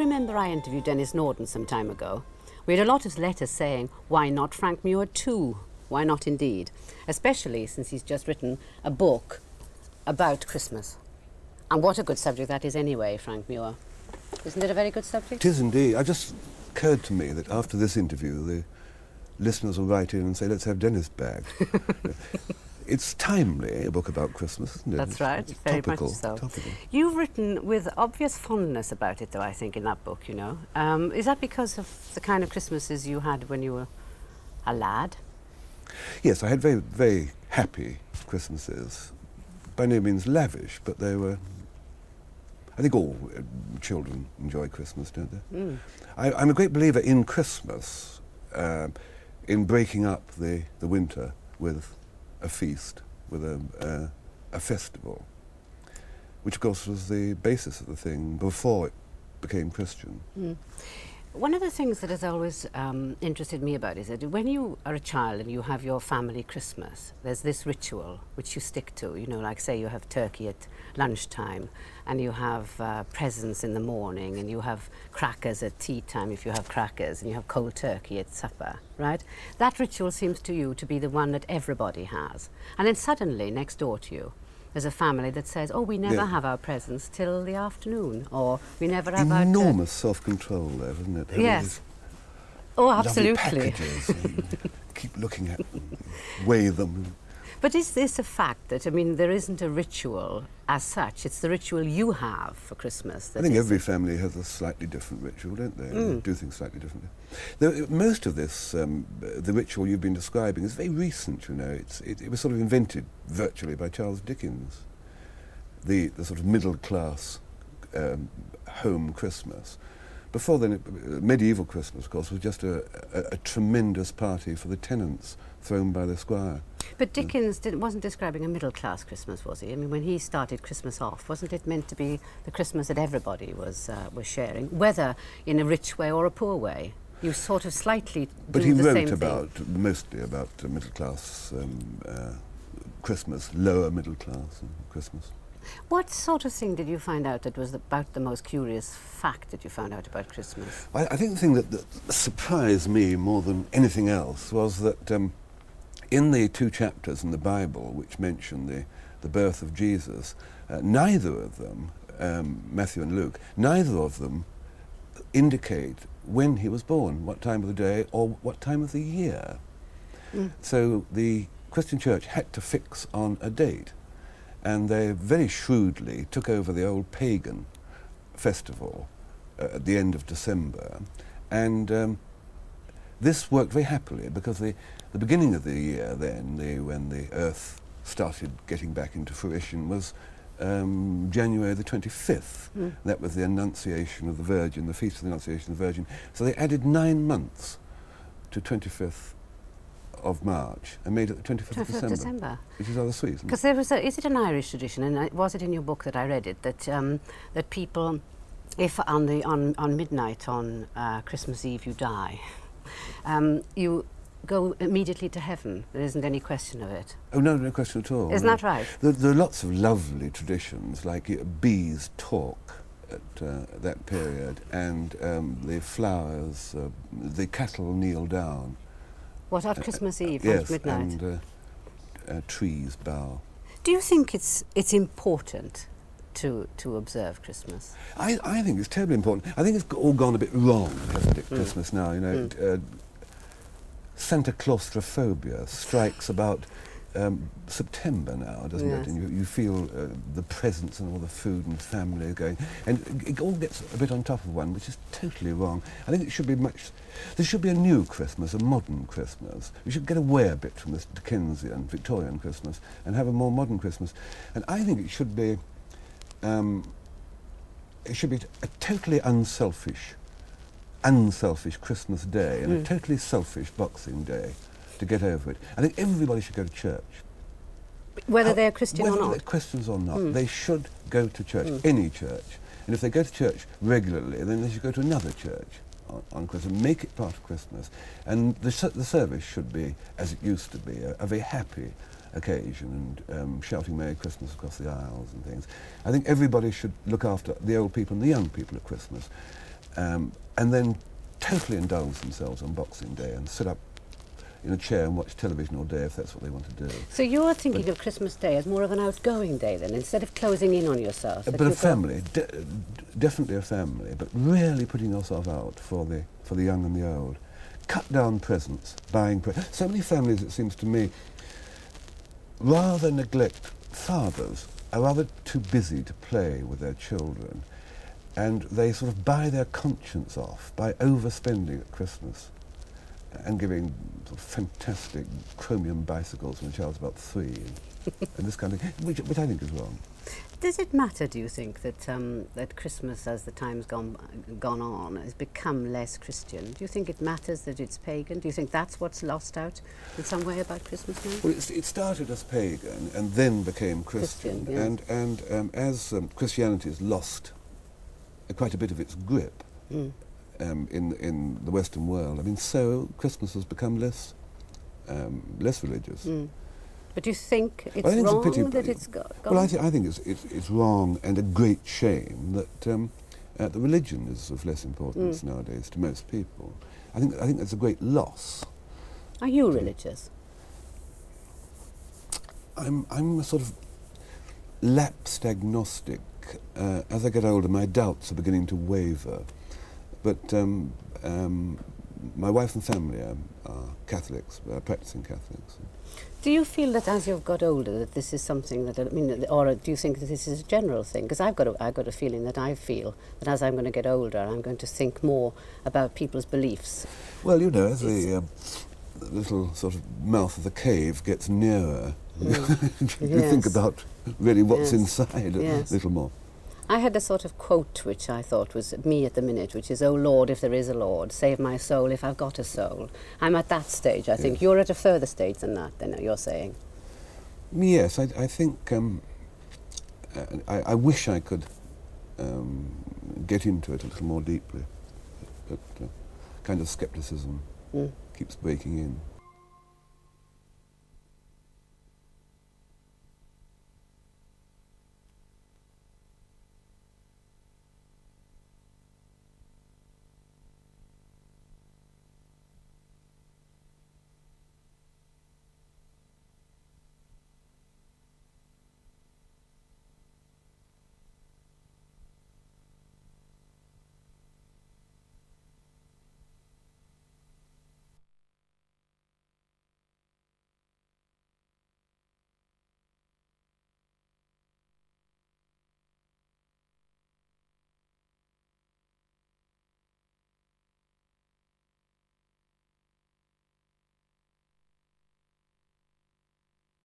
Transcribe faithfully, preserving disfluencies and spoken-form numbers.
remember I interviewed Dennis Norden some time ago. We had a lot of letters saying, why not Frank Muir too? Why not indeed? Especially since he's just written a book about Christmas. And what a good subject that is anyway, Frank Muir. Isn't it a very good subject? It is indeed. It just occurred to me that after this interview, the listeners will write in and say, let's have Dennis back. It's timely, a book about Christmas, isn't it? That's it's, right, it's very topical, much so. Topical. You've written with obvious fondness about it, though, I think, in that book, you know. Um, is that because of the kind of Christmases you had when you were a lad? Yes, I had very, very happy Christmases. By no means lavish, but they were... I think all uh, children enjoy Christmas, don't they? Mm. I, I'm a great believer in Christmas, uh, in breaking up the, the winter with a feast, with a, uh, a festival, which of course was the basis of the thing before it became Christian. Mm. One of the things that has always um, interested me about is that when you are a child and you have your family Christmas, there's this ritual which you stick to, you know, like say you have turkey at lunchtime and you have uh, presents in the morning and you have crackers at tea time if you have crackers and you have cold turkey at supper, right? That ritual seems to you to be the one that everybody has. And then suddenly next door to you there's a family that says, oh, we never yeah. have our presents till the afternoon, or we never have our... Enormous self-control there, isn't it? There yes. Oh, absolutely. Packages and keep looking at them, weigh them. But is this a fact that, I mean, there isn't a ritual as such, it's the ritual you have for Christmas? That I think is every family has a slightly different ritual, don't they? Mm. They do things slightly differently. Though, most of this, um, the ritual you've been describing, is very recent, you know. It's, it, it was sort of invented virtually by Charles Dickens, the, the sort of middle-class um, home Christmas. Before then, it, medieval Christmas, of course, was just a, a, a tremendous party for the tenants thrown by the squire. But Dickens did, wasn't describing a middle-class Christmas, was he? I mean, when he started Christmas off, wasn't it meant to be the Christmas that everybody was, uh, was sharing, whether in a rich way or a poor way? You sort of slightly but do he the wrote same about, thing. mostly about uh, middle-class um, uh, Christmas, lower middle-class Christmas. What sort of thing did you find out that was about the most curious fact that you found out about Christmas? I, I think the thing that, that surprised me more than anything else was that um, in the two chapters in the Bible which mention the, the birth of Jesus, uh, neither of them, um, Matthew and Luke, neither of them indicate when he was born, what time of the day or what time of the year. Mm. So the Christian Church had to fix on a date, and they very shrewdly took over the old pagan festival uh, at the end of December, and um, this worked very happily because the, the beginning of the year then, the, when the earth started getting back into fruition, was um, January the twenty-fifth. Mm. That was the Annunciation of the Virgin, the Feast of the Annunciation of the Virgin. So they added nine months to twenty-fifth of March and made it the twenty-fifth of December, December, which is rather sweet. Because there was a, is it an Irish tradition, and uh, was it in your book that I read it, that um, that people, if on the on on midnight on uh, Christmas Eve you die, um, you go immediately to heaven. There isn't any question of it. Oh no, no question at all. Isn't no. that right? There, there are lots of lovely traditions, like uh, bees talk at uh, that period, and um, the flowers, uh, the cattle kneel down. What, at Christmas Eve, uh, yes, at midnight? and uh, uh, trees bow. Do you think it's it's important to to observe Christmas? I, I think it's terribly important. I think it's all gone a bit wrong, hasn't it, mm. Christmas now, you know. Mm. Uh, Santa Claustrophobia strikes about um, September now, doesn't yes. it? And you, you feel uh, the presence and all the food and family going, and it all gets a bit on top of one, which is totally wrong. I think it should be much, there should be a new Christmas, a modern Christmas. We should get away a bit from this Dickensian, Victorian Christmas and have a more modern Christmas. And I think it should be, um, it should be a totally unselfish unselfish Christmas Day and mm. a totally selfish Boxing Day to get over it. I think everybody should go to church. Whether How, they're Christian whether or not? Whether they're Christians or not, mm. they should go to church, mm. any church. And if they go to church regularly, then they should go to another church on, on Christmas, make it part of Christmas. And the, the service should be, as it used to be, a, a very happy occasion, and um, shouting Merry Christmas across the aisles and things. I think everybody should look after the old people and the young people at Christmas. um, and then totally indulge themselves on Boxing Day and sit up in a chair and watch television all day if that's what they want to do. So you're thinking but of Christmas Day as more of an outgoing day then, instead of closing in on yourself? But a family, de definitely a family, but really putting yourself out for the, for the young and the old. Cut down presents, buying presents. So many families, it seems to me, rather neglect fathers, are rather too busy to play with their children, and they sort of buy their conscience off by overspending at Christmas and giving sort of fantastic chromium bicycles when the child's about three, and this kind of thing, which, which I think is wrong. Does it matter, do you think, that um, that Christmas, as the time's gone gone on, has become less Christian? Do you think it matters that it's pagan? Do you think that's what's lost out in some way about Christmas now? Well, it's, it started as pagan and then became Christian, Christian, yes. and and um, as um, Christianity has lost uh, quite a bit of its grip. Mm. Um, in in the Western world, I mean, so Christmas has become less um, less religious. Mm. But do you think it's well, wrong it's pity, that it's go gone? Well, I, th I think it's, it's it's wrong and a great shame that um, uh, the religion is of less importance mm. nowadays to most people. I think I think that's a great loss. Are you religious? I'm I'm a sort of lapsed agnostic. Uh, as I get older, my doubts are beginning to waver. But um, um, my wife and family are, are Catholics, uh, practicing Catholics. Do you feel that as you've got older that this is something that, I mean, or do you think that this is a general thing? Because I've got a, I've got a feeling that I feel that as I'm going to get older, I'm going to think more about people's beliefs. Well, you know, as the, uh, the little sort of mouth of the cave gets nearer, mm. you yes. think about really what's yes. inside yes. a little more. I had a sort of quote which I thought was me at the minute, which is, "Oh Lord, if there is a Lord, save my soul if I've got a soul." I'm at that stage, I yes. think. You're at a further stage than that, then, you're saying. Yes, I, I think, um, I, I wish I could um, get into it a little more deeply, but uh, kind of scepticism mm. keeps breaking in.